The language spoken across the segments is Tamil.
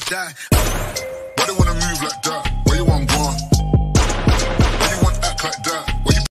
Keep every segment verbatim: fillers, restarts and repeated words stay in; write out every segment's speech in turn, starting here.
die. Why they wanna move like that? Where you want gone? Why you want act like that? Where you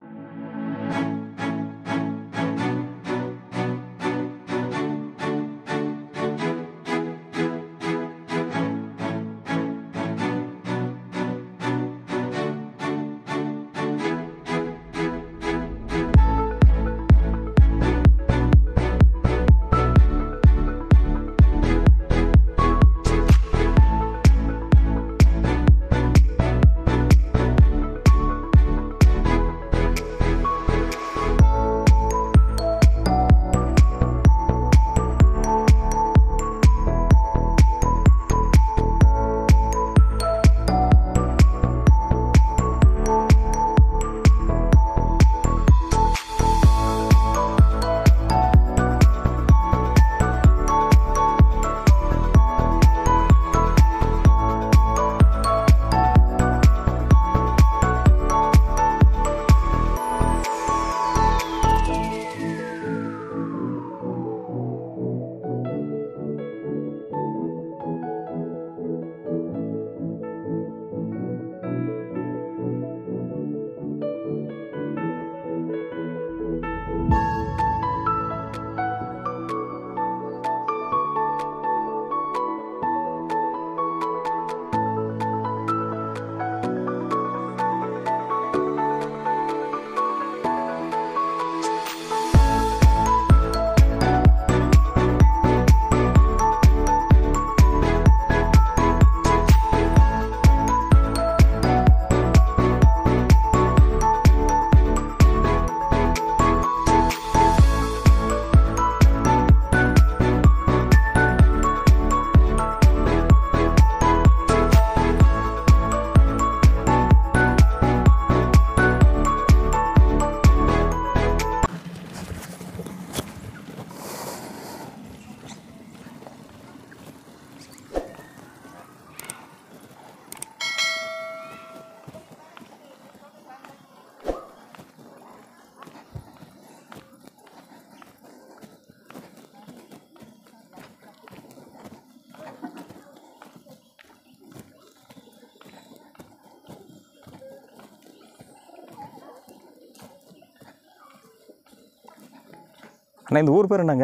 அண்ணா இந்த ஊர் பேர் என்னங்க?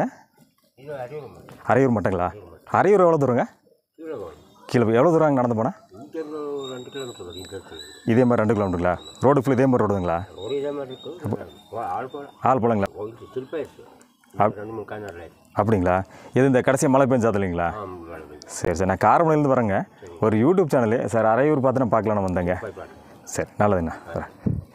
அரையூர் மட்டங்களா? அரையூர் எவ்வளோ தூரங்க? கீழே எவ்வளோ தூரம் நடந்து போனால்? இதே மாதிரி ரெண்டு கிலோமீட்டருங்களா? ரோடு ஃபுல் இதே மாதிரி ரோடுங்களா? ஆள் போலங்களா? அப்படிங்களா? இது இந்த கடைசியாக மழை பெஞ்சாது இல்லைங்களா? சரி சார், நான் காரமடையிலேருந்து வரேங்க. ஒரு யூடியூப் சேனலு சார் அரையூர் பார்த்து நான் பார்க்கலான்னு வந்தேங்க. சரி நல்லதுண்ணா வரேன்.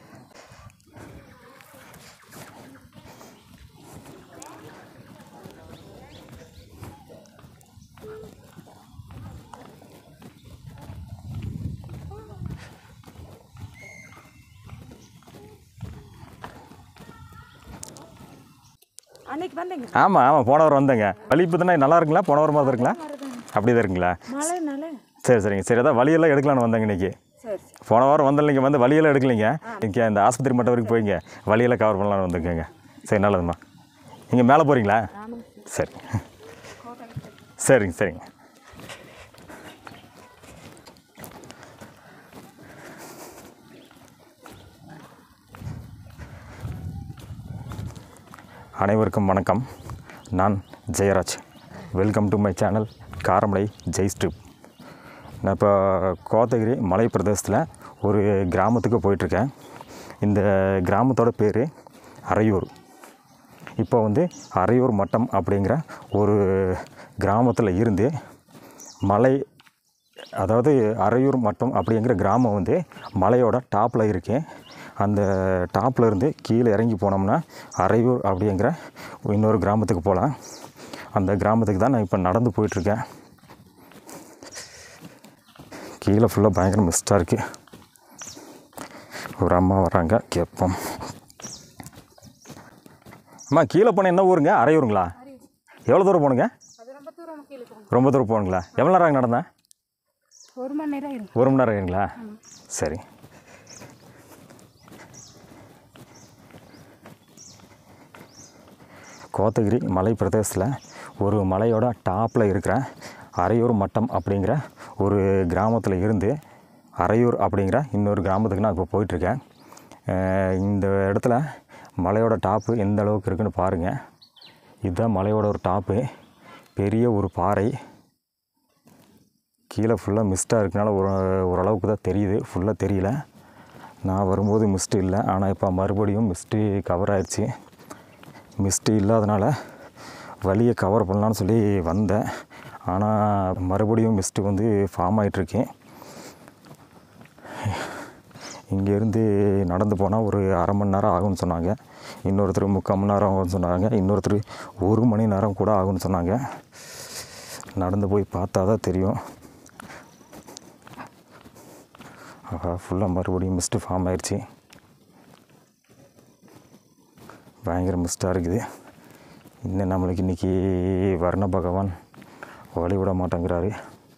ஆமாம் ஆமாம் போன வாரம் வந்தேங்க. வழி இப்போ தானே நல்லா இருக்குங்களா? போன வாரம் மாதிரி இருக்குங்களா? அப்படி தான் இருக்குங்களா? சரி சரிங்க. சரி அதான் வழியெல்லாம் எடுக்கலான்னு வந்தேங்க இன்றைக்கி. போன வாரம் வந்தால் நீங்கள் வந்து வழியெல்லாம் எடுக்கலைங்க. இன்றைக்கி அந்த ஆஸ்பத்திரி மட்டும் வரைக்கும் போய்ங்க வழியெல்லாம் கவர் பண்ணலான்னு வந்துருக்கேங்க. சரி நல்லதும்மா. நீங்கள் மேலே போகிறீங்களா? சரி சரிங்க சரிங்க. அனைவருக்கும் வணக்கம். நான் Jayaraj. Welcome to my channel Karamadai Jai strip. நான் இப்போ கோத்தகிரி மலை பிரதேசத்தில் ஒரு கிராமத்துக்கு போயிட்டுருக்கேன். இந்த கிராமத்தோட பேர் அரையூர். இப்போ வந்து அரையூர் மட்டம் அப்படிங்கிற ஒரு கிராமத்தில் இருந்து மலை, அதாவது அரையூர் மட்டம் அப்படிங்கிற கிராமம் வந்து மலையோட டாப்பில் இருக்குது. அந்த டாப்பில் இருந்து கீழே இறங்கி போனோம்னா அரையூர் அப்படிங்கிற இன்னொரு கிராமத்துக்கு போகலாம். அந்த கிராமத்துக்கு தான் நான் இப்போ நடந்து போயிட்டுருக்கேன். கீழே ஃபுல்லாக பயங்கர மிஸ்டாக இருக்குது. ஒரு அம்மா வராங்க, கேட்போம். அம்மா கீழே போனால் என்ன ஊருங்க? அரையூருங்களா? எவ்வளோ தூரம் போகணுங்க? ரொம்ப தூரம் போகணுங்களா? எவ்வளோ நேரம் ஆகும் நடந்தேன்? ஒரு மணி நேரம் ஒரு மணி நேரம் ஆகுங்களா? சரி. கோத்தகிரி மலை பிரதேசத்தில் ஒரு மலையோட டாப்பில் இருக்கிற அரையூர் மட்டம் அப்படிங்கிற ஒரு கிராமத்தில் இருந்து அரையூர் அப்படிங்கிற இன்னொரு கிராமத்துக்கு நான் இப்போ போயிட்டுருக்கேன். இந்த இடத்துல மலையோட டாப்பு எந்த அளவுக்கு இருக்குதுன்னு பாருங்கள். இதுதான் மலையோட ஒரு டாப்பு. பெரிய ஒரு பாறை, கீழே ஃபுல்லாக மிஸ்ட்டாக இருக்கனால ஒரு ஓரளவுக்கு தான் தெரியுது, ஃபுல்லாக தெரியல. நான் வரும்போது மிஸ்ட்டு இல்லை, ஆனால் இப்போ மறுபடியும் மிஸ்ட்டு கவர் ஆயிடுச்சு. மிஸ்ட்டு இல்லாதனால வழியை கவர் பண்ணலான்னு சொல்லி வந்தேன், ஆனால் மறுபடியும் மிஸ்ட்டு வந்து ஃபார்ம் ஆகிட்டுருக்கு. இங்கேருந்து நடந்து போனால் ஒரு அரை மணி நேரம் ஆகும்னு சொன்னாங்க. இன்னொருத்தர் முக்கால் மணி நேரம் ஆகும்னு சொன்னாங்க. இன்னொருத்தர் ஒரு மணி நேரம் கூட ஆகும்னு சொன்னாங்க. நடந்து போய் பார்த்தா தான் தெரியும். ஆஹா, ஃபுல்லாக மறுபடியும் மிஸ்ட்டு ஃபார்ம் ஆயிடுச்சு. பயங்கர மிஸ்ட்டாக இருக்குது. இன்னும் நம்மளுக்கு இன்றைக்கி வர்ண பகவான் வழி விட மாட்டேங்கிறாரு.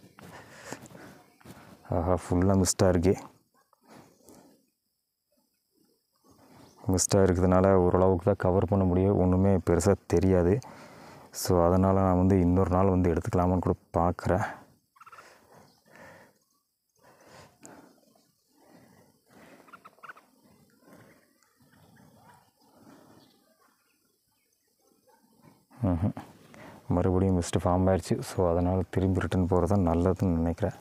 ஆஹா, ஃபுல்லாக மிஸ்ட்டாக இருக்குது. மிஸ்ட்டாக இருக்கிறதுனால ஓரளவுக்கு தான் கவர் பண்ண முடியும், ஒன்றுமே பெருசாக தெரியாது. ஸோ அதனால் நான் வந்து இன்னொரு நாள் வந்து எடுத்துக்கலாமான்னு கூட பார்க்குறேன். ம் மறுபடியும் மிஸ்ட்டு ஃபார்ம் ஆயிடுச்சு. ஸோ அதனால் திரும்பி ரிட்டன் போகிறது தான் நல்லதுன்னு நினைக்கிறேன்.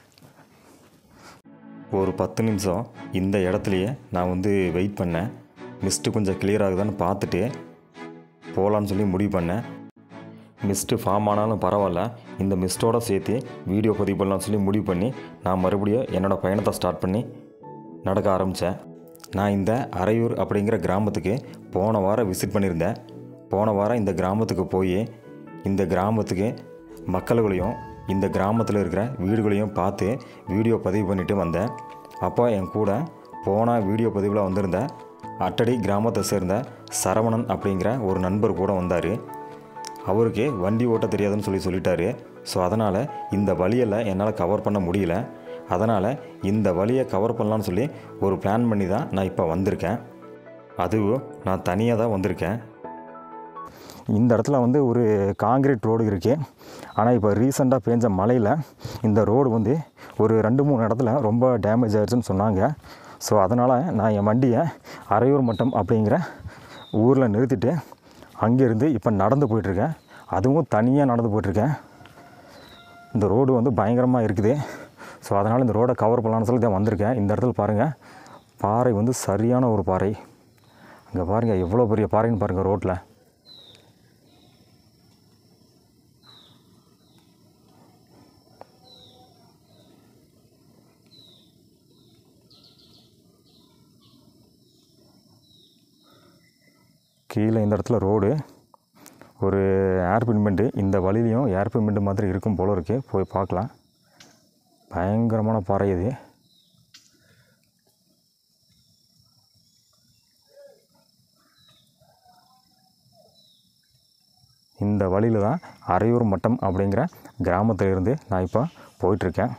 ஒரு பத்து நிமிஷம் இந்த இடத்துலையே நான் வந்து வெயிட் பண்ணேன். மிஸ்ட்டு கொஞ்சம் கிளியர் ஆகுதான்னு பார்த்துட்டு போகலான்னு சொல்லி முடிவு பண்ணேன். மிஸ்ட்டு ஃபார்ம் ஆனாலும் பரவாயில்ல, இந்த மிஸ்ட்டோடு சேர்த்து வீடியோ பதிவு பண்ணலாம்னு சொல்லி முடிவு பண்ணி நான் மறுபடியும் என்னோடய பயணத்தை ஸ்டார்ட் பண்ணி நடக்க ஆரம்பித்தேன். நான் இந்த அரையூர் அப்படிங்கிற கிராமத்துக்கு போன வாரம் விசிட் பண்ணியிருந்தேன். போன வாரம் இந்த கிராமத்துக்கு போய் இந்த கிராமத்துக்கு மக்கள்களையும் இந்த கிராமத்தில் இருக்கிற வீடுகளையும் பார்த்து வீடியோ பதிவு பண்ணிவிட்டு வந்தேன். அப்போ என் கூட போன வீடியோ பதிவில் வந்திருந்த அட்டடி கிராமத்தை சேர்ந்த சரவணன் அப்படிங்கிற ஒரு நண்பர் கூட வந்தார். அவருக்கு வண்டி ஓட்ட தெரியாதுன்னு சொல்லி சொல்லிட்டாரு. ஸோ அதனால் இந்த வழியெல்லாம் என்னால் கவர் பண்ண முடியல. அதனால் இந்த வழியை கவர் பண்ணலான்னு சொல்லி ஒரு பிளான் பண்ணி தான் நான் இப்போ வந்திருக்கேன். அதுவும் நான் தனியாக தான் வந்திருக்கேன். இந்த இடத்துல வந்து ஒரு காங்கிரீட் ரோடு இருக்குது. ஆனால் இப்போ ரீசெண்டாக பேஞ்ச மழையில் இந்த ரோடு வந்து ஒரு ரெண்டு மூணு இடத்துல ரொம்ப டேமேஜ் ஆகிடுச்சுன்னு சொன்னாங்க. ஸோ அதனால் நான் என் வண்டியை அரையூர் மட்டம் அப்படிங்கிற ஊரில் நிறுத்திட்டு அங்கேருந்து இப்போ நடந்து போயிட்டுருக்கேன். அதுவும் தனியாக நடந்து போயிட்டுருக்கேன். இந்த ரோடு வந்து பயங்கரமாக இருக்குது. ஸோ அதனால் இந்த ரோடை கவர் பண்ணலான்னு சொல்லி தான் வந்திருக்கேன். இந்த இடத்துல பாருங்கள், பாறை வந்து சரியான ஒரு பாறை. அங்கே பாருங்கள் எவ்வளோ பெரிய பாறைன்னு பாருங்கள் ரோட்டில். கீழே இந்த இடத்துல ரோடு, ஒரு ஏர்பின் பெண்டு, இந்த வழியிலையும் ஏர்பின் பெண்டு மாதிரி இருக்கும் போல இருக்குது. போய் பார்க்கலாம். பயங்கரமான பாறை இது. இந்த வழியில் தான் அரையூர் மட்டம் அப்படிங்கிற கிராமத்திலிருந்து நான் இப்போ போயிட்டுருக்கேன்.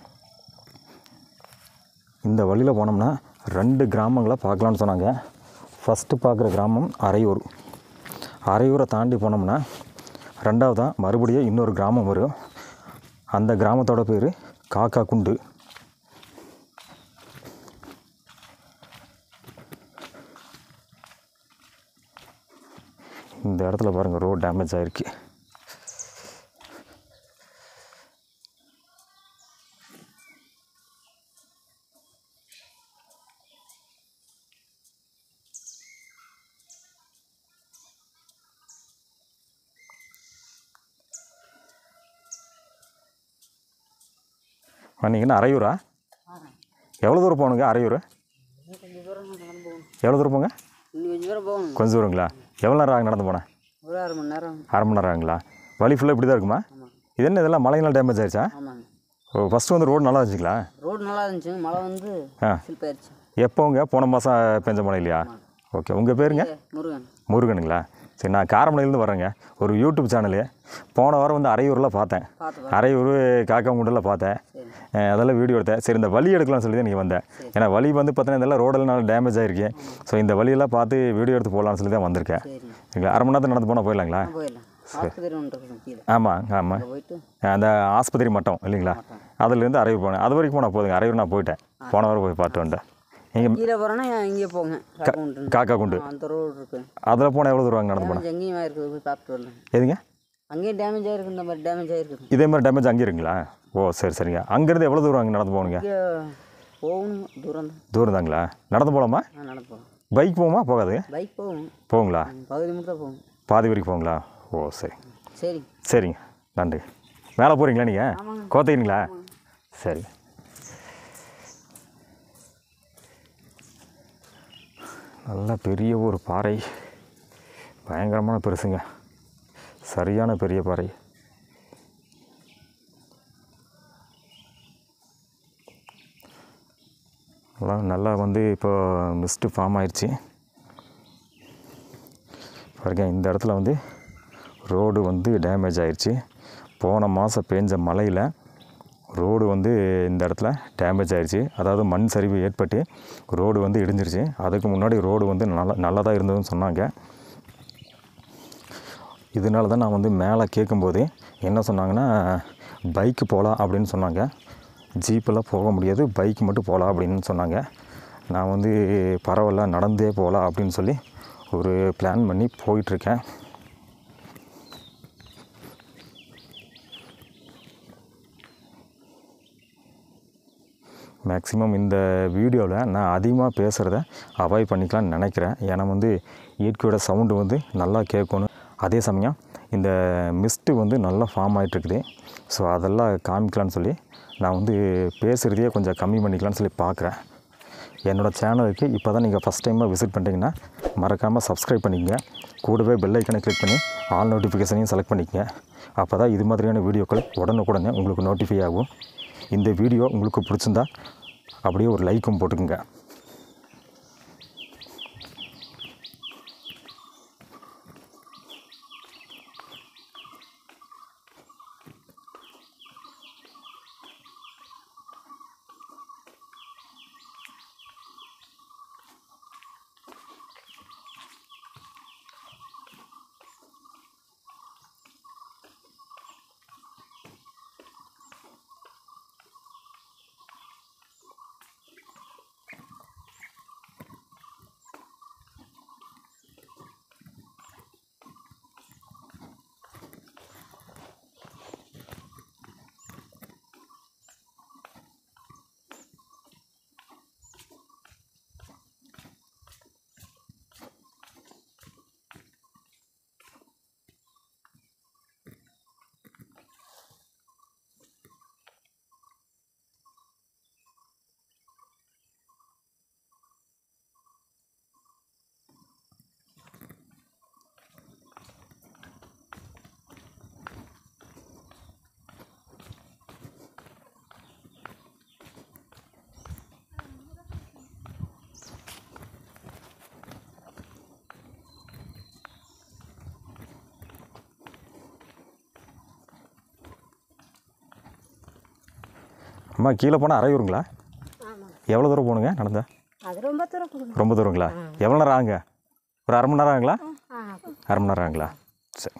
இந்த வழியில் போனோம்னா ரெண்டு கிராமங்களை பார்க்கலான்னு சொன்னாங்க. ஃபஸ்ட்டு பார்க்குற கிராமம் அரையூர். அரையூரை தாண்டி போனோம்னா ரெண்டாவதாக மறுபடியும் இன்னொரு கிராமம் வரும். அந்த கிராமத்தோட பேர் காக்கா குண்டு. இந்த இடத்துல பாருங்கள் ரோடு டேமேஜ் ஆகிருக்கு. வந்தீங்கன்னா அரையூரா? எவ்வளோ தூரம் போகணுங்க அரையூர்? எவ்வளோ தூரம் போங்க? கொஞ்சம் தூரங்களா? எவ்வளோ நேரம் ஆகும் நடந்து போனேன்? ஒரு அரை மணி நேரம். அரை மணி நேரம் ஆகுங்களா? வழி ஃபுல்லாக இப்படி தான் இருக்குமா? இது என்ன இதெல்லாம் மழைங்களாம் டேமேஜ் ஆகிடுச்சா? ஓ, ஃபஸ்ட்டு வந்து ரோடு நல்லா இருந்துச்சுங்களா? ரோடு நல்லா இருந்துச்சு, மழை வந்து ஸ்லிப் ஆயிடுச்சு. எப்போங்க? போன மாதம் பெஞ்ச மழை இல்லையா? ஓகே, உங்கள் பேருங்க? முருகன். முருகனுங்களா? சரி, நான் காரமடையிலேருந்து வரேங்க. ஒரு யூடியூப் சேனலு போன வாரம் வந்து அரையூரில் பார்த்தேன். அரையூர் காக்காங்குண்டில் பார்த்தேன். அதெல்லாம் வீடியோ எடுத்தேன். சரி, இந்த வழி எடுக்கலாம்னு சொல்லி தான் நீங்கள் வந்தேன். ஏன்னா வழி வந்து பார்த்தீங்கன்னா இதெல்லாம் ரோடெல்லாம் நல்லா டேமேஜ் ஆகிருக்கு. ஸோ இந்த வழியெல்லாம் பார்த்து வீடியோ எடுத்து போகலான்னு சொல்லி தான் வந்திருக்கேன். சரிங்களா? அரை மணி நேரத்தில் நடந்து போனால் போயிடலாங்களா? ஆஸ்பத்திரி ஒன்று இருக்குது கீழே. ஆமாம் ஆமாம் அங்கே போயிட்டு அந்த ஆஸ்பத்திரி மட்டும் இல்லைங்களா? அதுலேருந்து அரையூர் போனேன். அது வரைக்கும் போனால் போதுங்க. அரையூர் நான் போயிட்டேன், போன வாரம் போய் பார்த்து வந்துட்டேன். நீங்கள் கீழே போகிறோன்னா இங்கே போங்க, காக்கா குண்டு. காக்கா குண்டு அந்த ரோடு இருக்குது. அதில் போனால் எவ்வளோ தூரம் நடந்து போனேன்? டேமேஜ் எங்கேயும் ஆயிருக்குது, போய் பார்த்துட்டு வரலாம். எதுங்க? அங்கேயும் டேமேஜ் ஆகிருக்கு, இந்த மாதிரி டேமேஜ் ஆகிருக்குது. இதே மாதிரி டேமேஜ் அங்கே இருக்குங்களா? ஓ சரி சரிங்க. அங்கேருந்து எவ்வளோ தூரம் அங்கே நடந்து போகணுங்க? இங்கே போகணும், தூரம் தான். தூரம் தாங்களா? நடந்து போகலாமா? ஆ நடந்து போகலாம். பைக் போகுமா போகாது? பைக் போகும். போகுங்களா? பகுதி மட்டும் தான் போகும். பாதி வரைக்கும் போகுங்களா? ஓ சரி சரி சரிங்க, நன்றி. மேலே போகிறீங்களா நீங்கள்? ஆமாங்க. கோத்தகிரிங்களா? சரி. நல்ல பெரிய ஒரு பாறை, பயங்கரமான பெருசுங்க, சரியான பெரிய பாறை. நல்லா நல்லா வந்து இப்போ மிஸ்ட்டு ஃபார்ம் ஆயிடுச்சு பாருங்க. இந்த இடத்துல வந்து ரோடு வந்து டேமேஜ் ஆயிடுச்சு. போன மாதம் பேஞ்ச மழையில் ரோடு வந்து இந்த இடத்துல டேமேஜ் ஆயிடுச்சு. அதாவது மண் சரிவு ஏற்பட்டு ரோடு வந்து இடிஞ்சிருச்சு. அதுக்கு முன்னாடி ரோடு வந்து நல்லா நல்லதாக இருந்ததுன்னு சொன்னாங்க. இதனால தான் நான் வந்து மேலே கேட்கும்போது என்ன சொன்னாங்கன்னா, பைக்கு போகலாம் அப்படின்னு சொன்னாங்க. ஜீப்பெல்லாம் போக முடியாது, பைக் மட்டும் போகலாம் அப்படின்னு சொன்னாங்க. நான் வந்து பரவாயில்ல நடந்தே போகலாம் அப்படின்னு சொல்லி ஒரு பிளான் பண்ணி போயிட்டுருக்கேன். மேக்ஸிமம் இந்த வீடியோவில் நான் அதிகமாக பேசுகிறத அவாய்ட் பண்ணிக்கலாம்னு நினைக்கிறேன். ஏன்னா வந்து இயற்கையோட சவுண்டு வந்து நல்லா கேட்கணும். அதே சமயம் இந்த மிஸ்ட்டு வந்து நல்லா ஃபார்ம் ஆகிட்டுருக்குது. ஸோ அதெல்லாம் காமிக்கலான்னு சொல்லி நான் வந்து பேசுகிறதையே கொஞ்சம் கம்மி பண்ணிக்கலான்னு சொல்லி பார்க்குறேன். என்னோடய சேனலுக்கு இப்போ தான் நீங்கள் ஃபஸ்ட் டைமாக விசிட் பண்ணிட்டீங்கன்னா மறக்காமல் சப்ஸ்கிரைப் பண்ணிக்கங்க. கூடவே பெல் ஐக்கனை கிளிக் பண்ணி ஆல் நோட்டிஃபிகேஷனையும் செலக்ட் பண்ணிக்கங்க. அப்போ தான் இது மாதிரியான வீடியோக்கள் உடனுக்குடனே உங்களுக்கு நோட்டிஃபை ஆகும். இந்த வீடியோ உங்களுக்கு பிடிச்சிருந்தா அப்படியே ஒரு லைக்கும் போட்டுக்குங்க. அம்மா கீழே போனால் அரையூருங்களா? எவ்வளோ தூரம் போகணுங்க நடந்தா? அது ரொம்ப தூரம். ரொம்ப தூரங்களா? எவ்வளோ நேரம் ஆகுங்க? ஒரு அரை மணி நேரம் ஆகுங்களா? அரை மணி நேரம் ஆகுங்களா? சரி.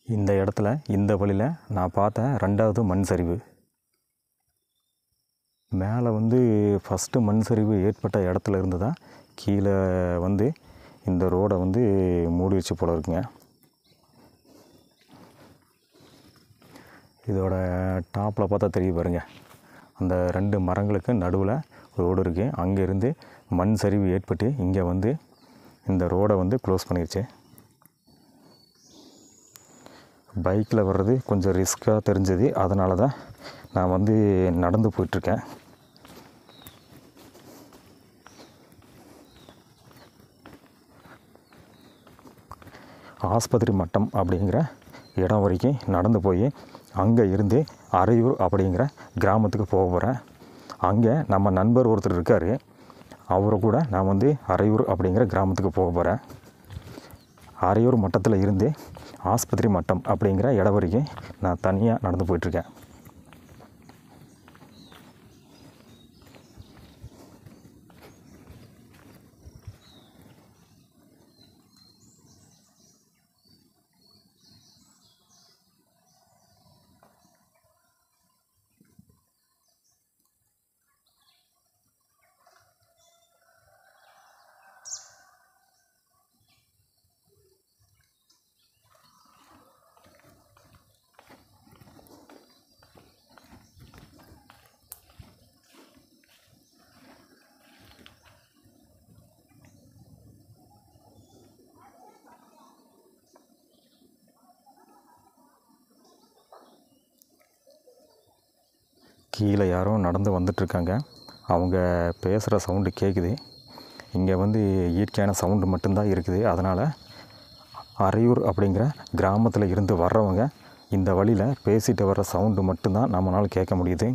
இந்த இடத்துல இந்த வழியில் நான் பார்த்த ரெண்டாவது மண் சரிவு. மேலே வந்து ஃபஸ்ட்டு மண் சரிவு ஏற்பட்ட இடத்துல இருந்து தான் கீழே வந்து இந்த ரோடை வந்து மூடி வச்சு போல இருக்குங்க. இதோட டாப்பில் பார்த்தா தெரிய பாருங்க, அந்த ரெண்டு மரங்களுக்கு நடுவில் ரோடு இருக்குது. அங்கேருந்து மண் சரிவு ஏற்பட்டு இங்கே வந்து இந்த ரோடை வந்து க்ளோஸ் பண்ணிடுச்சு. பைக்கில் வர்றது கொஞ்சம் ரிஸ்க்காக தெரிஞ்சது, அதனால தான் நான் வந்து நடந்து போயிட்டுருக்கேன். ஆஸ்பத்திரி மட்டம் அப்படிங்கிற இடம் வரைக்கும் நடந்து போய் அங்கே இருந்து அரையூர் அப்படிங்கிற கிராமத்துக்கு போக போகிறேன். அங்கே நம்ம நண்பர் ஒருத்தர் இருக்கார், அவரை கூட நான் வந்து அரையூர் அப்படிங்கிற கிராமத்துக்கு போக போகிறேன். அரையூர் மட்டத்தில் இருந்து ஆஸ்பத்திரி மட்டம் அப்படிங்கிற இடம் வரைக்கும் நான் தனியாக நடந்து போயிட்டுருக்கேன். கீழே யாரோ நடந்து வந்துட்டுருக்காங்க, அவங்க பேசுகிற சவுண்டு கேட்குது. இங்கே வந்து இயற்கையான சவுண்டு மட்டும்தான் இருக்குது. அதனால் அரையூர் அப்படிங்கிற கிராமத்தில் இருந்து வர்றவங்க இந்த வழியில் பேசிட்டு வர்ற சவுண்டு மட்டும்தான் நம்மளால் கேட்க முடியுது.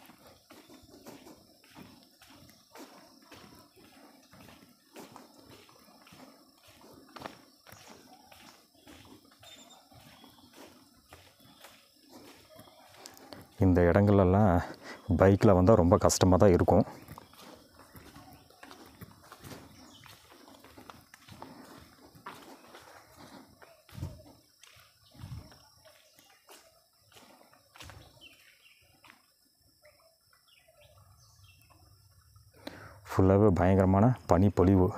இந்த இடங்கள்லாம் பைக்கில் வந்தால் ரொம்ப கஷ்டமாக தான் இருக்கும். ஃபுல்லாகவே பயங்கரமான பனிப்பொழிவு.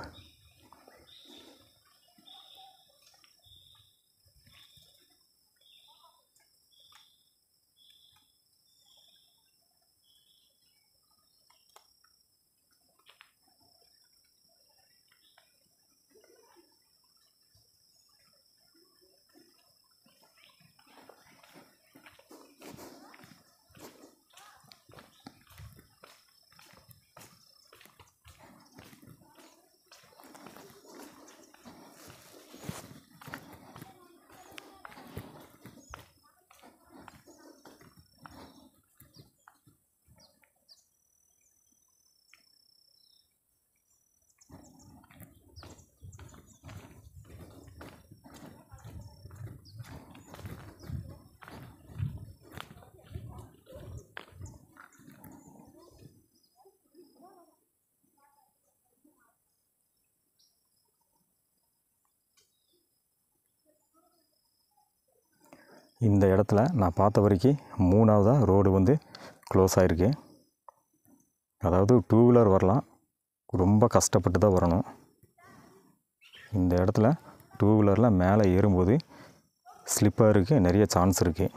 இந்த இடத்துல நான் பார்த்த வரைக்கும் மூணாவதாக ரோடு வந்து க்ளோஸ் ஆகிருக்கு. அதாவது டூ வீலர் வரலாம், ரொம்ப கஷ்டப்பட்டு தான் வரணும். இந்த இடத்துல டூ வீலரில் மேலே ஏறும்போது ஸ்லிப்பருக்கு நிறைய சான்ஸ் இருக்குது.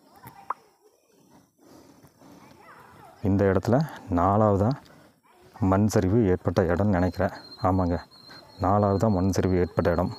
இந்த இடத்துல நாலாவதாக மண் சரிவு ஏற்பட்ட இடம்னு நினைக்கிறேன். ஆமாங்க, நாலாவதாக மண் சரிவு ஏற்பட்ட இடம்.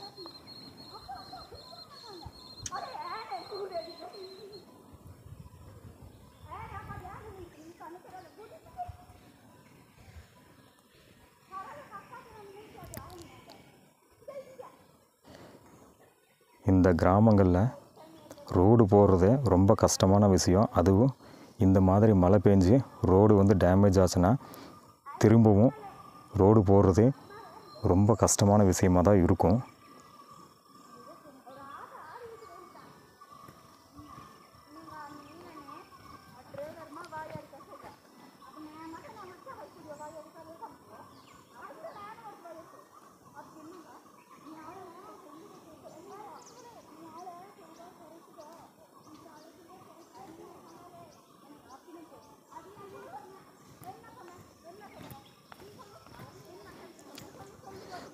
இந்த கிராமங்களில் ரோடு போடுறதே ரொம்ப கஷ்டமான விஷயம். அதுவும் இந்த மாதிரி மழை பெஞ்சு ரோடு வந்து டேமேஜ் ஆச்சுன்னா திரும்பவும் ரோடு போடுறது ரொம்ப கஷ்டமான விஷயமாக தான் இருக்கும்.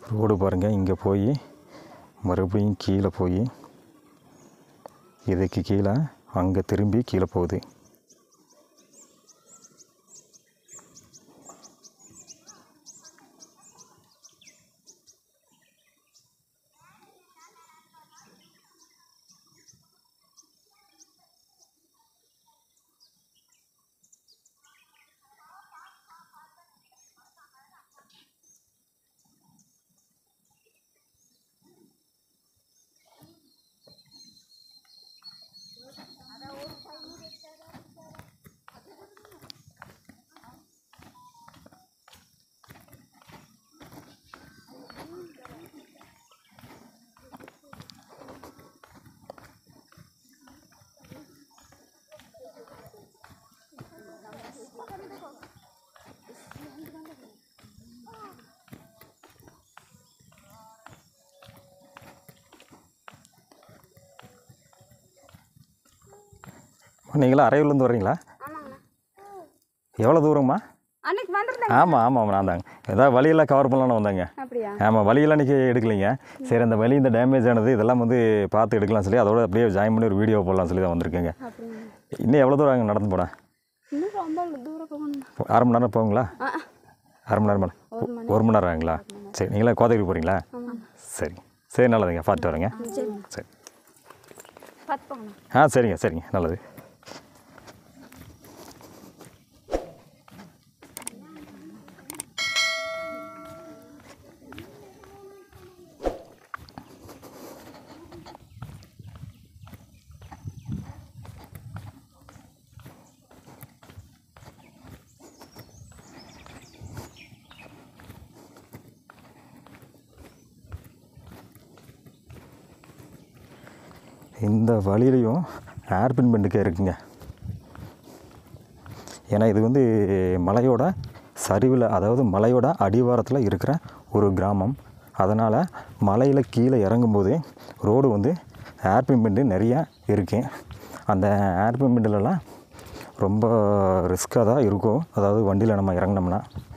ரோடு பாருங்கள், இங்கே போய் மறுபடியும் கீழே போய் இதுக்கு கீழே அங்கே திரும்பி கீழே போகுது. நீங்களா அரையூர்லேருந்து வர்றீங்களா? எவ்வளோ தூரம்மா? அன்னைக்கு வந்துருந்தேன். ஆமாம் ஆமாம் நான் தாங்க. ஏதாவது வழியெல்லாம் கவர் பண்ணலான்னு வந்தாங்க. அப்படியா? ஆமாம், வழியெல்லாம் இன்றைக்கி எடுக்கலைங்க. சரி, அந்த வழி இந்த டேமேஜ் ஆனது இதெல்லாம் வந்து பார்த்து எடுக்கலாம் சொல்லி அதோட அப்படியே ஜாயின் பண்ணி ஒரு வீடியோ போடலாம் சொல்லி தான் வந்திருக்கேங்க. இன்னும் எவ்வளோ தூரம் அங்கே நடந்து போனேன்? இன்னும் ரொம்ப தூரம் போகணும். அரை மணி நேரம் போகுங்களா? அரை மணி நேரம் மேலே ஒரு மணி நேரம் ஆகுங்களா? சரி, நீங்களா கோத்தகிரி போகிறீங்களா? சரி சரி, நல்லதுங்க, பார்த்துட்டு வரேங்க. சரி ஆ சரிங்க சரிங்க, நல்லது. இந்த வழியிலையும் ஏர்பின் பெண்டுக்கே இருக்குங்க. ஏன்னா இது வந்து மலையோட சரிவில், அதாவது மலையோட அடிவாரத்தில் இருக்கிற ஒரு கிராமம். அதனால் மலையில் கீழே இறங்கும்போது ரோடு வந்து ஏர்பின் பெண்டு நிறையா இருக்குது. அந்த ஏர்பின் பெண்டுலலாம் ரொம்ப ரிஸ்க்காக தான் இருக்கும். அதாவது வண்டியில் நம்ம இறங்கினோம்னா